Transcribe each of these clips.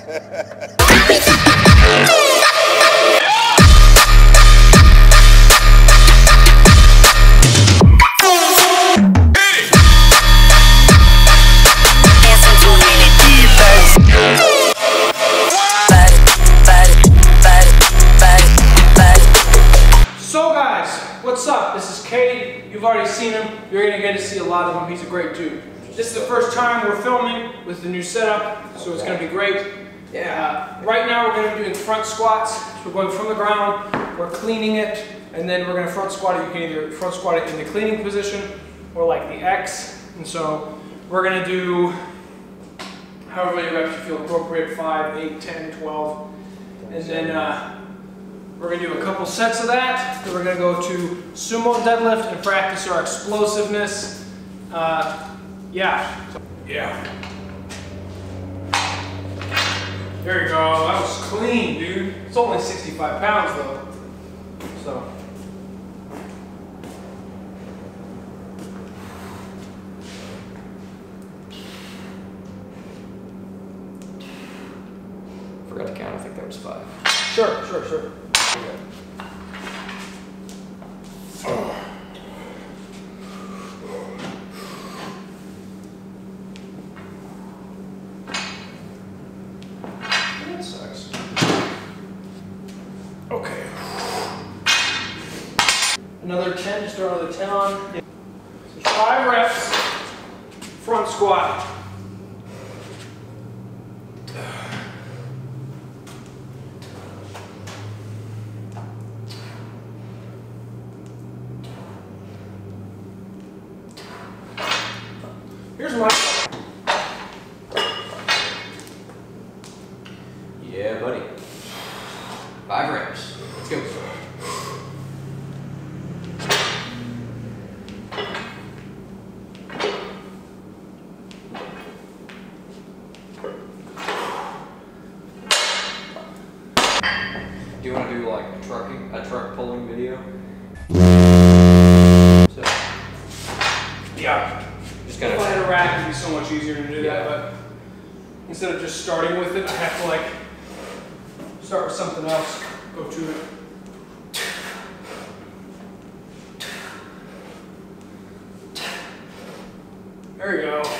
So guys, what's up? This is Cade. You've already seen him. You're going to get to see a lot of him. He's a great dude. This is the first time we're filming with the new setup, so it's going to be great. Yeah. Right now we're going to be doing front squats. So we're going from the ground, we're cleaning it, and then we're going to front squat it. You can either front squat it in the cleaning position or like the X. And so we're going to do however many reps you feel appropriate, 5, 8, 10, 12. And then we're going to do a couple sets of that. Then we're going to go to sumo deadlift and practice our explosiveness. Yeah. There you go. That was clean, dude. It's only 65 pounds though. So. Forgot to count. I think that was 5. Sure. That sucks. Okay. Another 10, just throw another 10 on. So 5 reps, front squat. Here's my. Yeah, buddy. 5 reps. Let's go. Do you want to do like a truck pulling video? So, Yeah. just If I kind had of. a rack, it'd be so much easier to do that, but instead of just starting with it, I have to like start with something else, go to it. There you go.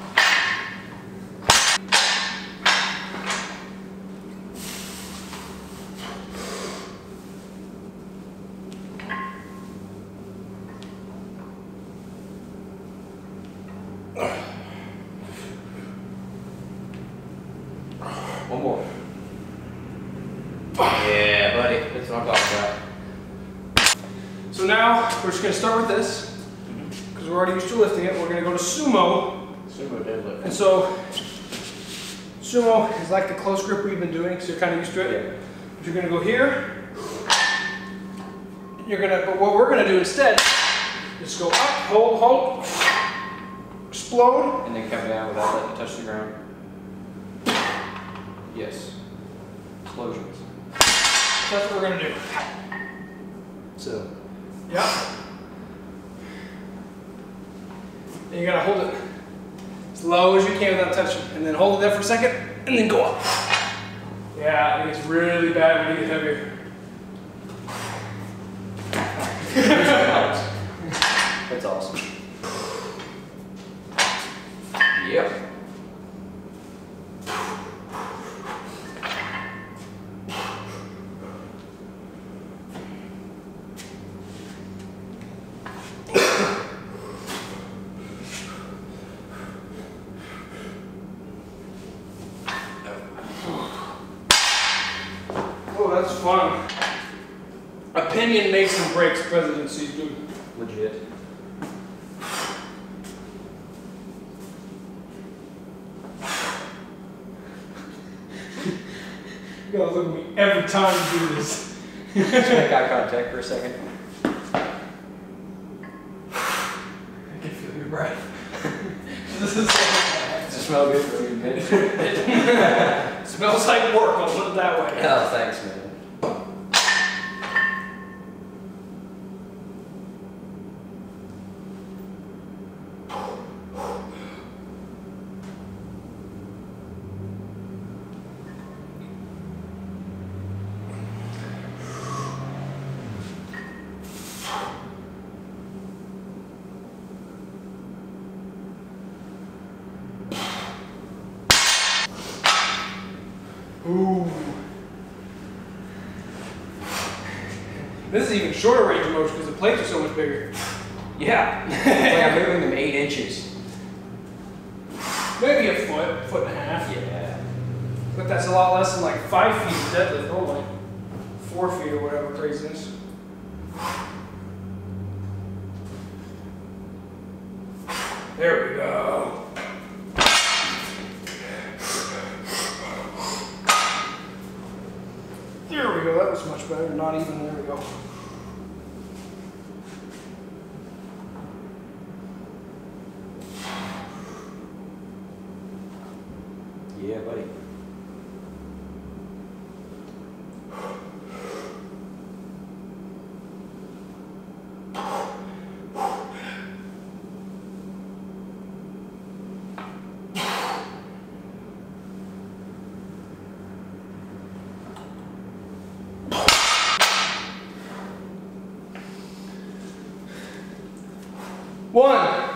One more. Yeah, buddy. That's what I'm talking about. So now we're just going to start with this, because we're already used to lifting it. We're going to go to sumo. Sumo deadlift. And so sumo is like the close grip we've been doing, so you're kind of used to it. Yeah. But you're going to go here. But what we're going to do instead is go up, hold, explode. And then come down without letting it touch the ground. Yes. Explosions. That's what we're going to do. So. Yeah. And you got to hold it as low as you can without touching. And then hold it there for a second, and then go up. Yeah, it gets really bad when you get heavier. That's awesome. Yep. Oh, that's fun. Opinion makes and breaks presidencies, dude. Legit. You gotta look at me every time you do this. Just make eye contact for a second. I can feel your breath. This is Does it smell good for you, man? it smells like work, I'll put it that way. Oh, thanks, man. This is even shorter range of motion because the plates are so much bigger. Yeah. It's like I'm moving them 8 inches. Maybe a foot and a half. Yeah. But that's a lot less than like 5 feet of deadlift, or like 4 feet or whatever craziness. There we go. There we go, that was much better. Not even, there we go. Yeah, buddy. One,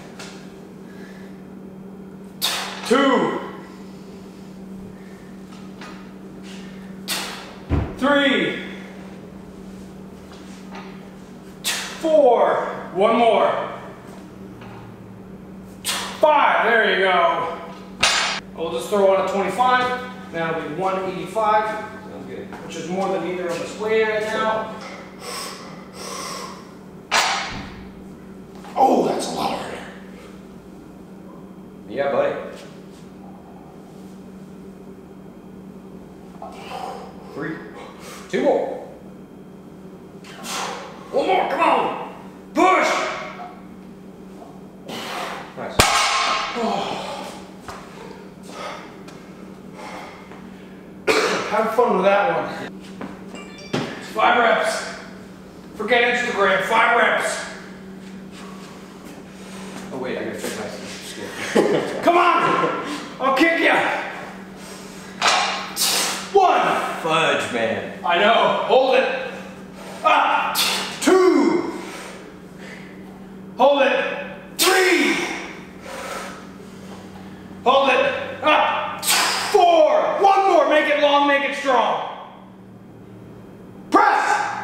2, 3, 4, one more, 5, there you go. We'll just throw on a 25, that'll be 185, Sounds good. which is more than either of us weigh right now. Oh, that's a lot harder. Yeah, buddy. 3, 2 more. 1 more, come on! Push! Nice. Have fun with that one. It's 5 reps. Forget Instagram, 5 reps. Oh wait, I gotta check my skin. Come on! I'll kick you. 1. Fudge, man. I know. Hold it. Up. 2. Hold it. 3. Hold it. Up. 4. One more. Make it long. Make it strong. Press.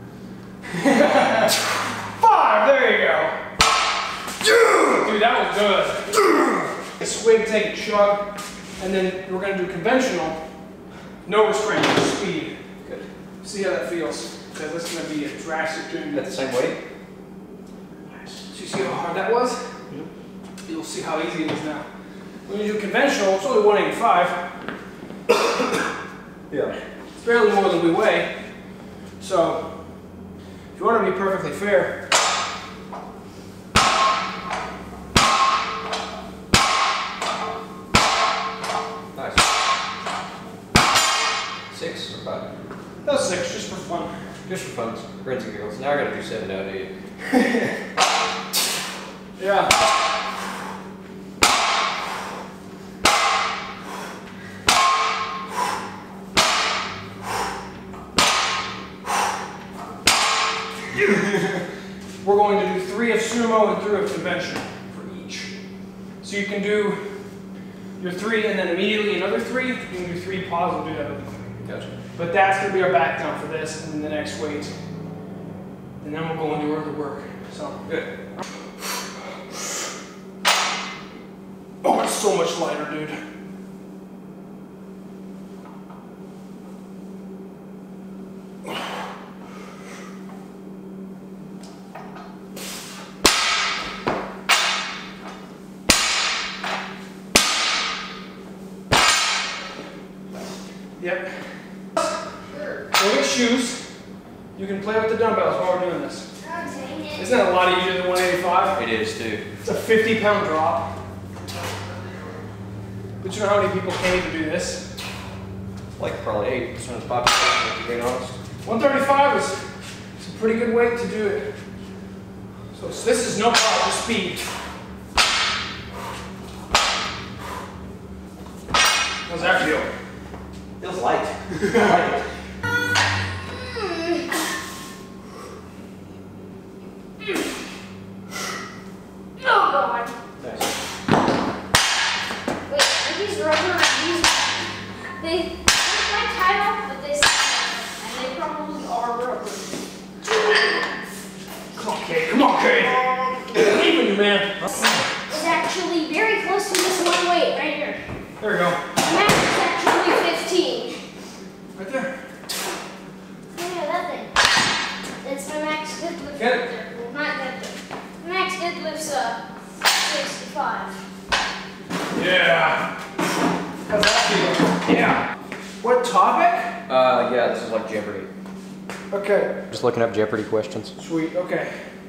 5. There you go. Dude, that was good. A swig, take a chug, and then we're going to do conventional. No restraint, just speed. Good. See how that feels, because that's going to be a drastic change. At the same weight? So you see how hard that was? You'll see how easy it is now. When you do conventional, it's only 185. Yeah. It's barely more than we weigh. So, if you want to be perfectly fair, Nice. 6 or 5? that's 6, just for fun. Just for fun, grins and giggles. Now I gotta do 7 now, do you? Yeah. We're going to do 3 of sumo and 3 of conventional for each. So you can do your 3 and then immediately another 3. You can do 3 pause and do that. Gotcha. But that's going to be our back down for this and then the next weight. And then we'll go and do other work. So, Good. oh, it's so much lighter, dude. Yep. Sure. Go get shoes. You can play with the dumbbells while we're doing this. Oh, dang it. Isn't that a lot easier than 185? It is too. It's a 50-pound drop. But you know how many people can't even do this? Like probably 8% of the population, if you're being honest. 135 is it's a pretty good weight to do it. So this is no problem, just speed. How's that feel? Feels light. I like it. Oh, God. Nice. Wait, are these rubber? They look like tight off, but they and they probably are rubber. you, man. Is actually very close to this one weight right here. There we go. Max is actually 15. Right there. Yeah, that thing. That's my max deadlift. Get it. Right there. Well, not deadlift. Max deadlift's 65. Yeah. How's that feel? Yeah. What topic? Yeah, this is like Jeopardy. Okay. Just looking up Jeopardy questions. Sweet. Okay.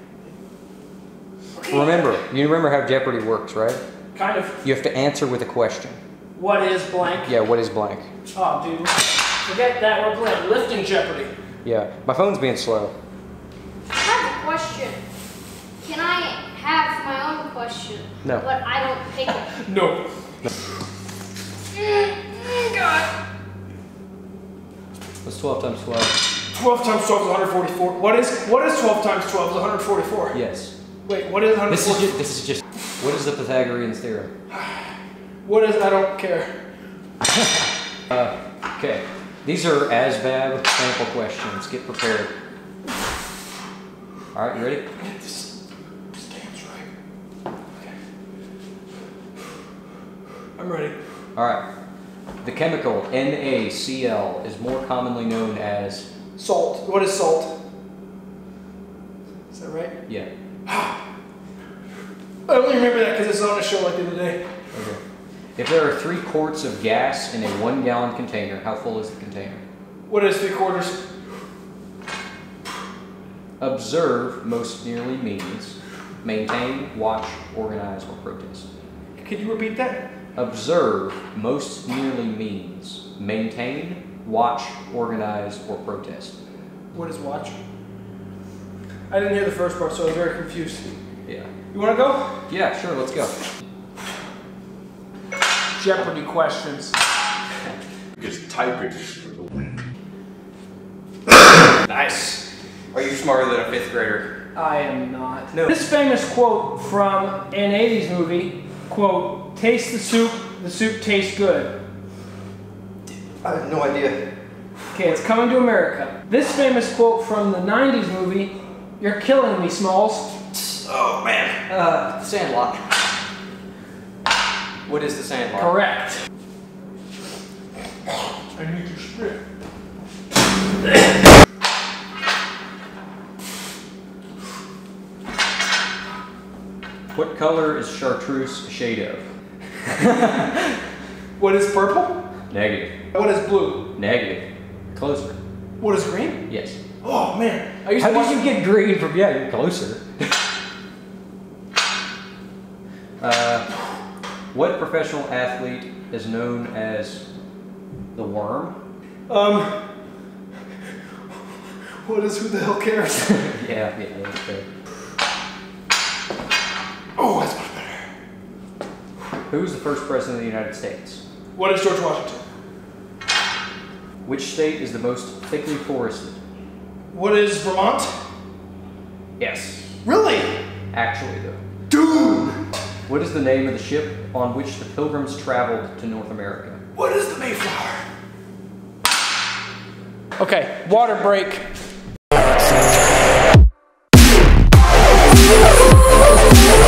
You remember how Jeopardy works, right? Kind of. You have to answer with a question. What is blank? Yeah, what is blank? Oh, dude. Forget that. We're playing lifting Jeopardy. Yeah, my phone's being slow. I have a question. Can I have my own question? No. But I don't pick it. No. God. What's 12 times 12? 12 times 12 is 144. What is 12 times 12 is 144? Yes. Wait, what is 144? This is just. What is the Pythagorean theorem? What is? I don't care. Okay. These are ASVAB sample questions. Get prepared. All right, you ready? This stands right. Okay. I'm ready. All right. The chemical NaCl is more commonly known as. Salt. What is salt? Is that right? Yeah. I only remember that because it's on a show like the other day. Okay. If there are 3 quarts of gas in a 1 gallon container, how full is the container? What is 3/4? Observe most nearly means maintain, watch, organize, or protest. Could you repeat that? Observe most nearly means maintain, watch, organize, or protest. What is watch? I didn't hear the first part, so I was very confused. Yeah. You want to go? Yeah, sure, let's go. Jeopardy questions. Just type it. Nice. Are you smarter than a 5th grader? I am not. No. This famous quote from an 80s movie, quote, taste the soup tastes good. I have no idea. Okay, it's Coming to America. This famous quote from the 90s movie, you're killing me, Smalls. Oh man. The Sandlot. What is the Sandlot? Correct. I need your spit. What color is chartreuse a shade of? What is purple? Negative. What is blue? Negative. Closer. What is green? Yes. Oh man, I used How to watch. did you get green from? Yeah, you're closer. What professional athlete is known as the Worm? What is who the hell cares? Yeah, that's fair. Oh, that's much better. Who was the first president of the United States? What is George Washington? Which state is the most thickly forested? What is Vermont? Yes. Really? Actually, though. Dude! What is the name of the ship on which the Pilgrims traveled to North America? What is the Mayflower? Okay, water break.